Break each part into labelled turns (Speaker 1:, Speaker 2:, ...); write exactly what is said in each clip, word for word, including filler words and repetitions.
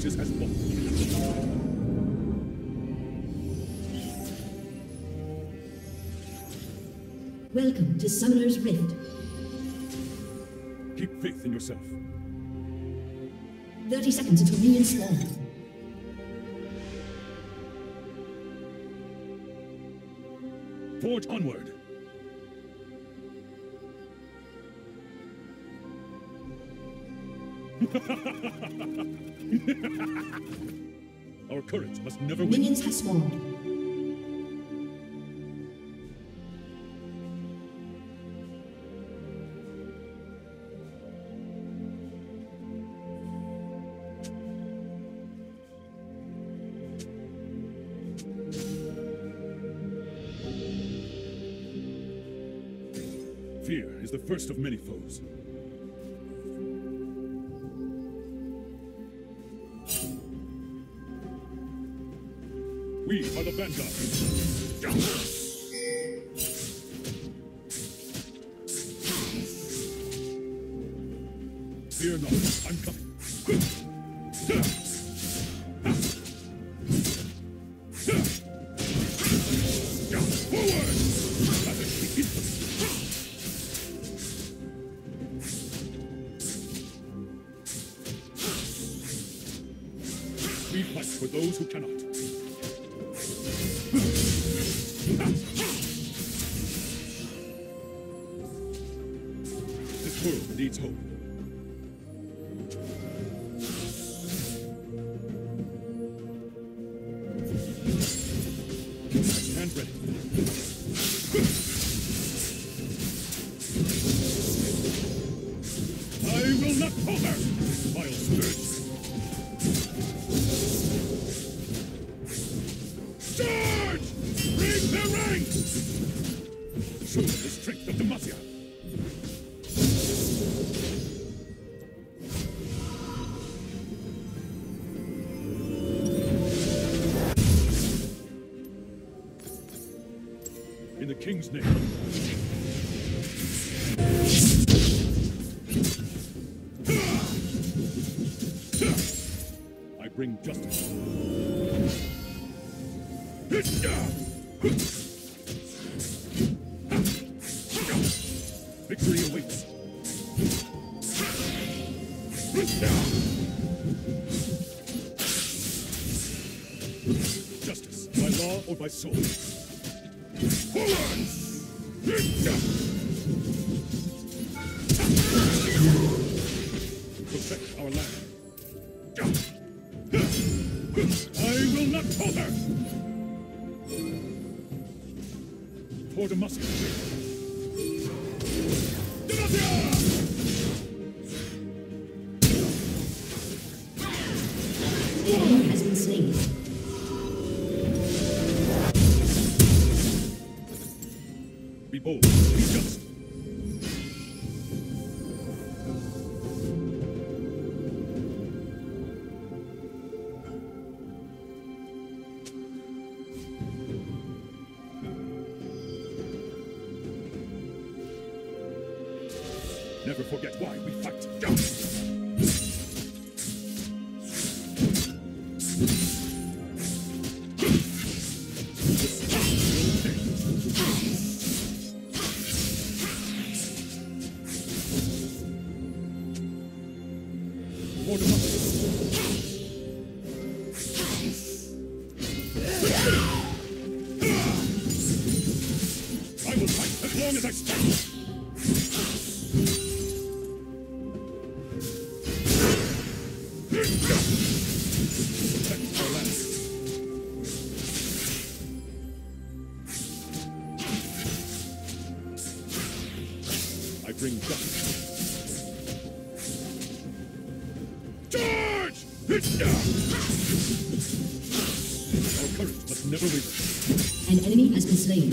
Speaker 1: Arceus has fallen.
Speaker 2: Welcome to Summoner's Rift.
Speaker 1: Keep faith in yourself.
Speaker 2: thirty seconds until minions spawn.
Speaker 1: Forge onward. Our courage must never win.
Speaker 2: Minions have spawned.
Speaker 1: Fear is the first of many foes. We are the vanguard. Fear not, I'm coming. Forward! We fight for those who cannot. This world needs hope. Stand ready. I will not falter, vile spirits. Charge! Break their ranks! Show them the strength of Demacia. In the King's name. I bring justice. Victory awaits. Justice, by law or by sword. Forward! Protect our land. I will not falter! For Demacia! Demacia!
Speaker 2: The enemy has been slain.
Speaker 1: Be bold, be just. Never forget why we fight. For democracy. I will fight as long as I stand. Protect our land. I bring justice. Charge! Our courage must never waver.
Speaker 2: An enemy has been slain.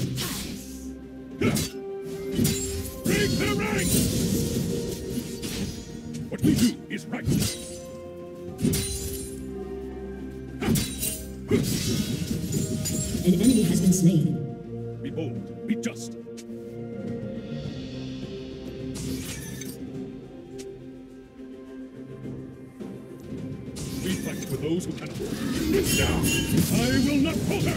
Speaker 1: Break their ranks! What we do is right.
Speaker 2: An enemy has been slain.
Speaker 1: Be bold, be just. We fight for those falter!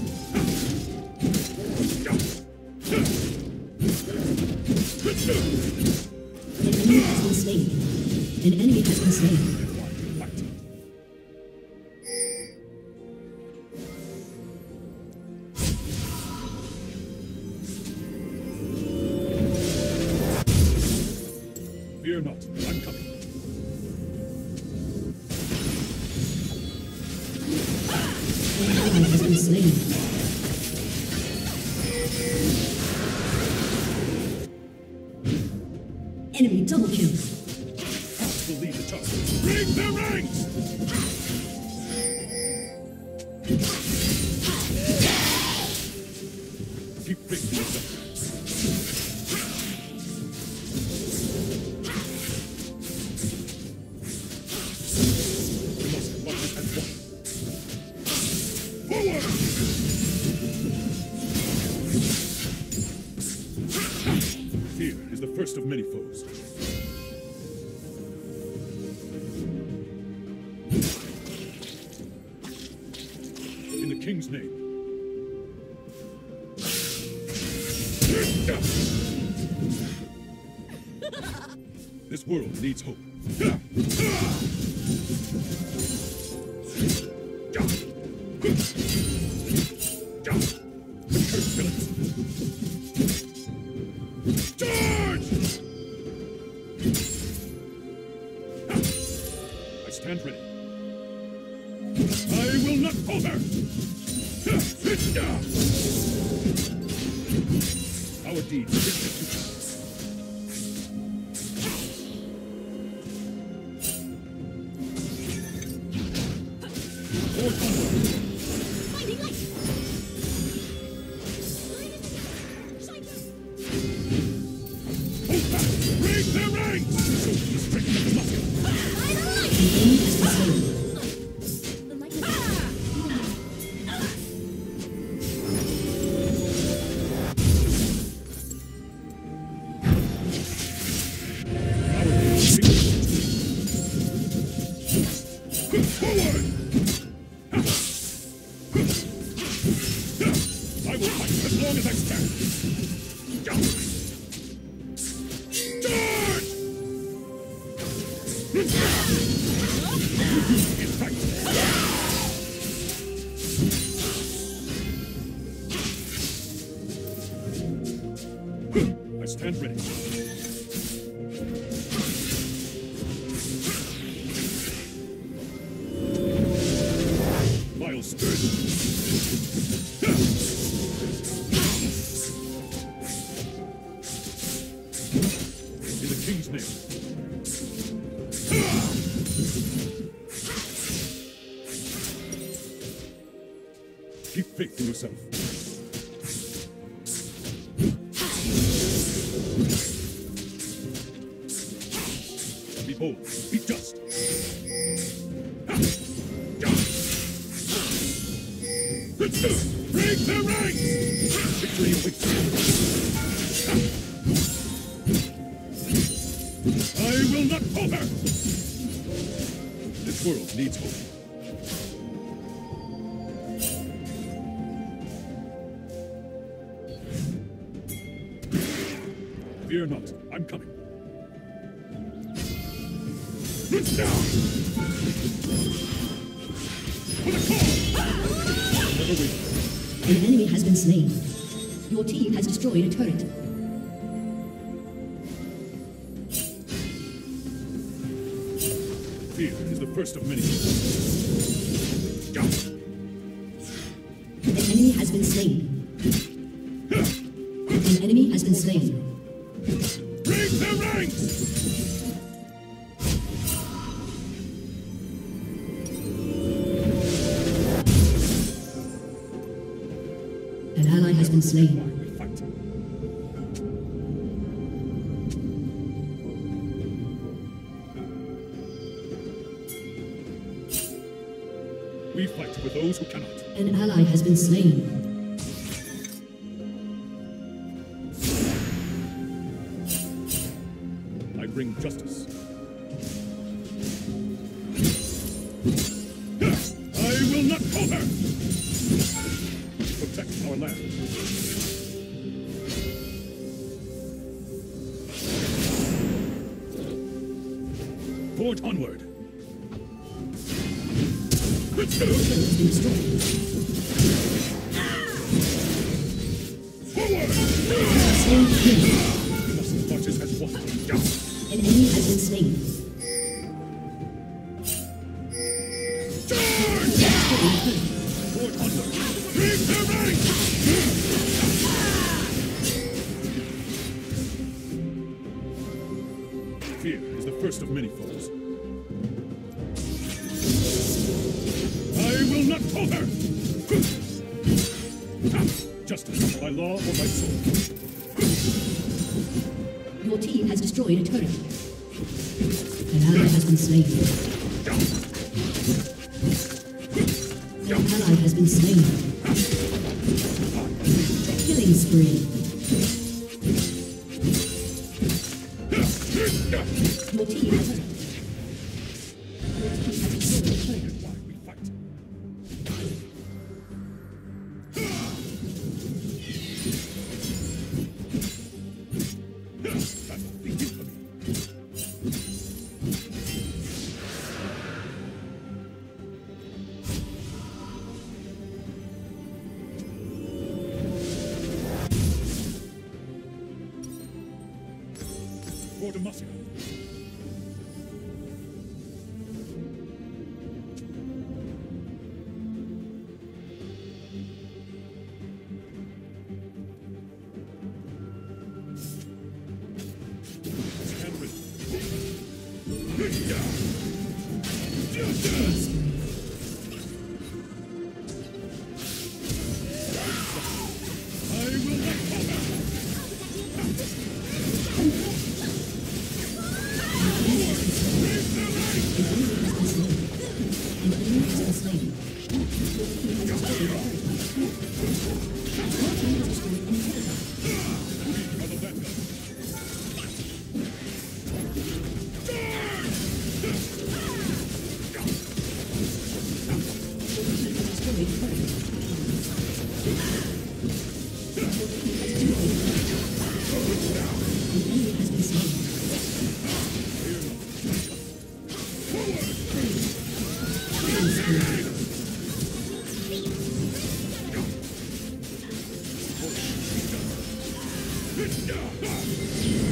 Speaker 2: An enemy has been slain. An enemy has been slain.
Speaker 1: Fear not, I'm coming.
Speaker 2: An ally has been slain. Enemy double kill.
Speaker 1: Hearts will lead the charge. Break their ranks! Keep faith in yourself. Fear is the first of many foes. In the king's name. This world needs hope. Charge! I stand ready. I will not falter! Our deeds shape the future. Forward onward!
Speaker 3: Finding light!
Speaker 1: Hold back! Break their ranks! Show them the strength of the muscle!
Speaker 2: An enemy has been slain.
Speaker 3: The light is
Speaker 1: Our deeds shape the future. Forward! I will fight as long as I stand. Charge! In fight! I stand ready. Miles Sturgeon. In the king's name. Keep faith in yourself. Be bold. Be just. Break their ranks! Victory awaits. I will not falter! This world needs hope. Fear not, I'm coming. Now! For the cause! Never wait.
Speaker 2: An enemy has been slain. Your team has destroyed a turret.
Speaker 1: Fear is the first of many.
Speaker 2: An enemy has been slain. An enemy has been slain.
Speaker 1: Break their ranks!
Speaker 2: An ally has been slain.
Speaker 1: We fight. We fight with those who cannot.
Speaker 2: An ally has been slain.
Speaker 1: I bring justice. I will not falter! protect our land. Forge onward. Let's go! Forward!
Speaker 2: Slain king.
Speaker 1: Must marches as one.
Speaker 2: An enemy has been slain.
Speaker 1: Forge onward. Break the ranks! Fear is the first of many foes. I will not falter! Justice, by law or by sword.
Speaker 2: Your team has destroyed a turret. An ally has been slain. An ally has been slain. Killing spree. Your team has turret. Your team has destroyed a turret.
Speaker 1: Why we fight? Battle begin for me. For Demacia. Stand ready. Justice! I will not falter!
Speaker 2: An enemy has been slain. Your team has destroyed a turret. Your team has destroyed an inhibitor.
Speaker 1: For the vanguard.
Speaker 2: Destroyed a turret. An enemy has been slain. Killing spree.
Speaker 1: Yeah.